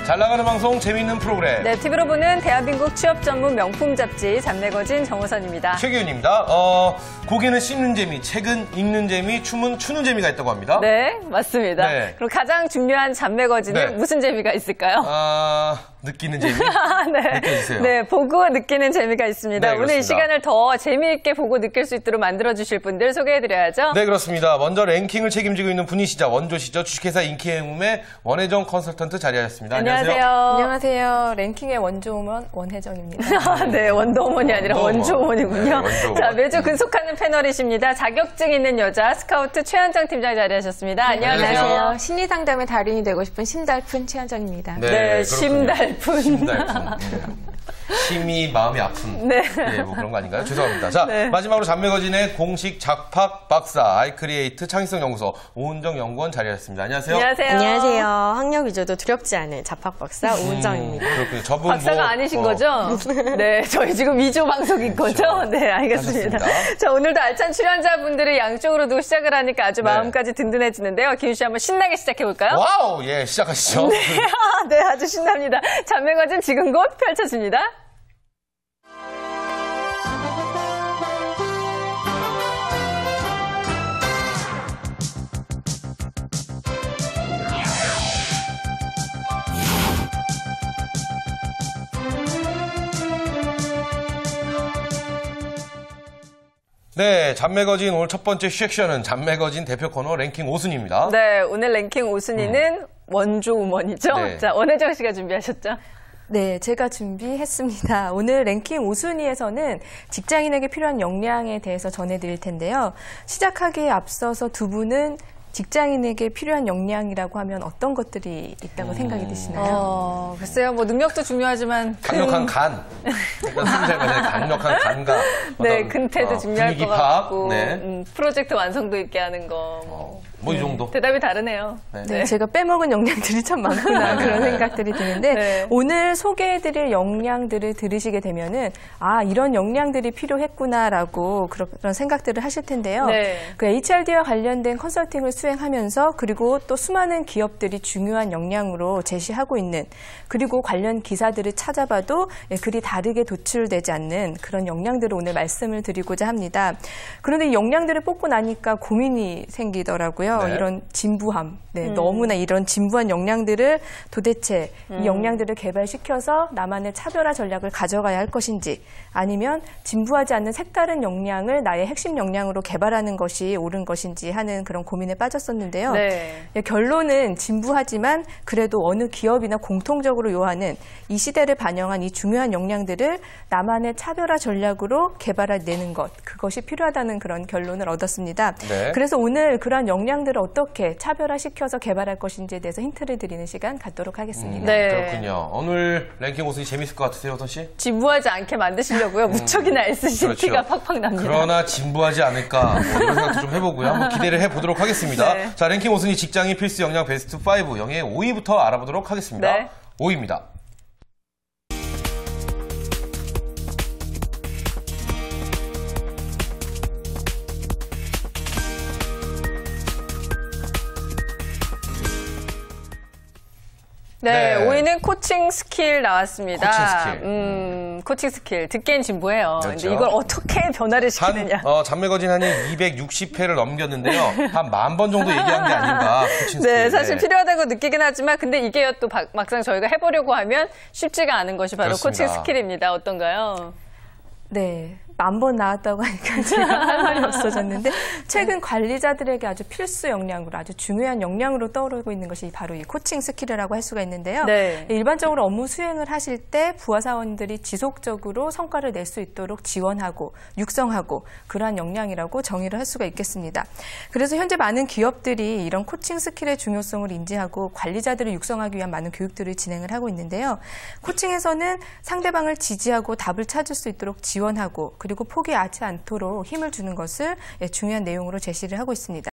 잘 나가는 방송, 재미있는 프로그램. 네, TV로 보는 대한민국 취업 전문 명품 잡지 잡매거진 정호선입니다. 최기훈입니다. 고기는 씹는 재미, 책은 읽는 재미, 춤은 추는 재미가 있다고 합니다. 네, 맞습니다. 네. 그럼 가장 중요한 잡매거진은 네. 무슨 재미가 있을까요? 느끼는 재미? 네. 느껴주세요. 네, 보고 느끼는 재미가 있습니다. 네, 오늘 이 그렇습니다. 시간을 더 재미있게 보고 느낄 수 있도록 만들어주실 분들 소개해드려야죠. 네, 그렇습니다. 먼저 랭킹을 책임지고 있는 분이시죠. 원조시죠. 주식회사 인기행움의 원혜정 컨설턴트 자리하셨습니다. 안녕하세요. 안녕하세요. 랭킹의 원조우먼 원혜정입니다. 네, 원더우먼이 아니라 원조우먼이군요. 네, 원조우먼. 자, 매주 근속하는 패널이십니다. 자격증 있는 여자 스카우트 최현정 팀장 자리하셨습니다. 안녕하세요. 안녕하세요. 심리상담의 달인이 되고 싶은 심달픈 최현정입니다. 네, 네, 그렇군요. 심달픈. 심달픈. 심이 마음이 아픈. 네. 뭐 그런 거 아닌가요? 죄송합니다. 자, 네. 마지막으로 잡매거진의 공식 작팍 박사, 아이크리에이트 창의성 연구소 오은정 연구원 자리하셨습니다. 안녕하세요. 안녕하세요. 안녕하세요. 학력 위주도 두렵지 않은 자팍 박사 오은정입니다. 그렇군요. 저분 박사가 아니신 거죠? 네, 저희 지금 2조 방송인 거죠? 네, 알겠습니다. 하셨습니다. 자, 오늘도 알찬 출연자분들이 양쪽으로 두고 시작을 하니까 아주 네. 마음까지 든든해지는데요. 기훈 씨 한번 신나게 시작해볼까요? 와우! 예, 시작하시죠. 네, 아주 신납니다. 잡매거진 지금 곧 펼쳐집니다. 네, 잡매거진 오늘 첫 번째 섹션은 잡매거진 대표 코너 랭킹 5순위입니다. 네, 오늘 랭킹 5순위는 원조우먼이죠? 네. 자, 원혜정 씨가 준비하셨죠? 네, 제가 준비했습니다. 오늘 랭킹 5순위에서는 직장인에게 필요한 역량에 대해서 전해드릴 텐데요. 시작하기에 앞서서 두 분은 직장인에게 필요한 역량이라고 하면 어떤 것들이 있다고 생각이 드시나요? 글쎄요, 뭐 능력도 중요하지만 강력한 간. 강력한 간과 네, 어떤, 근태도 중요할 분위기 것 파악. 같고 네. 프로젝트 완성도 있게 하는 거. 뭐 이 정도. 대답이 다르네요. 네, 제가 빼먹은 역량들이 참 많구나 그런 생각들이 드는데 네. 오늘 소개해드릴 역량들을 들으시게 되면은 이런 역량들이 필요했구나라고 그런 생각들을 하실 텐데요. 네. 그 HRD와 관련된 컨설팅을 수행하면서 그리고 또 수많은 기업들이 중요한 역량으로 제시하고 있는 그리고 관련 기사들을 찾아봐도 글이 다르게 도출되지 않는 그런 역량들을 오늘 말씀을 드리고자 합니다. 그런데 이 역량들을 뽑고 나니까 고민이 생기더라고요. 네. 이런 진부함, 너무나 이런 진부한 역량들을 도대체 이 역량들을 개발시켜서 나만의 차별화 전략을 가져가야 할 것인지 아니면 진부하지 않는 색다른 역량을 나의 핵심 역량으로 개발하는 것이 옳은 것인지 하는 그런 고민에 빠졌었는데요. 네. 결론은 진부하지만 그래도 어느 기업이나 공통적으로 요하는 이 시대를 반영한 이 중요한 역량들을 나만의 차별화 전략으로 개발해내는 것, 그것이 필요하다는 그런 결론을 얻었습니다. 네. 그래서 오늘 그러한 역량들을 어떻게 차별화시켜서 개발할 것인지에 대해서 힌트를 드리는 시간 갖도록 하겠습니다. 네. 그렇군요. 오늘 랭킹 5순위 재밌을 것 같으세요, 호선 씨? 진부하지 않게 만드시려고요. 무척이나 애쓰신 그렇죠. 티가 팍팍 납니다. 그러나 진부하지 않을까 뭐 이런 생각도 좀 해보고요. 한번 기대를 해보도록 하겠습니다. 네. 자, 랭킹 5순위 직장인 필수 역량 베스트 5 영예 5위부터 알아보도록 하겠습니다. 네. 5위입니다. 네, 네. 5위는 코칭 스킬 나왔습니다. 코칭 스킬. 코칭 스킬. 듣기엔 진부해요. 그렇죠. 근데 이걸 어떻게 변화를 시키느냐. 잡매거진 한이 260회를 넘겼는데요. 한 10,000번 정도 얘기한 게 아닌가. 코칭 스킬. 네, 사실 필요하다고 느끼긴 하지만 근데 이게 또 막상 저희가 해보려고 하면 쉽지가 않은 것이 바로 그렇습니다. 코칭 스킬입니다. 어떤가요? 네. 10,000번 나왔다고 하니까 제가 할 말이 없어졌는데 최근 관리자들에게 아주 필수 역량으로 아주 중요한 역량으로 떠오르고 있는 것이 바로 이 코칭 스킬이라고 할 수가 있는데요. 네. 일반적으로 업무 수행을 하실 때 부하 사원들이 지속적으로 성과를 낼 수 있도록 지원하고 육성하고 그러한 역량이라고 정의를 할 수가 있겠습니다. 그래서 현재 많은 기업들이 이런 코칭 스킬의 중요성을 인지하고 관리자들을 육성하기 위한 많은 교육들을 진행을 하고 있는데요. 코칭에서는 상대방을 지지하고 답을 찾을 수 있도록 지원하고 그리고 포기하지 않도록 힘을 주는 것을 중요한 내용으로 제시를 하고 있습니다.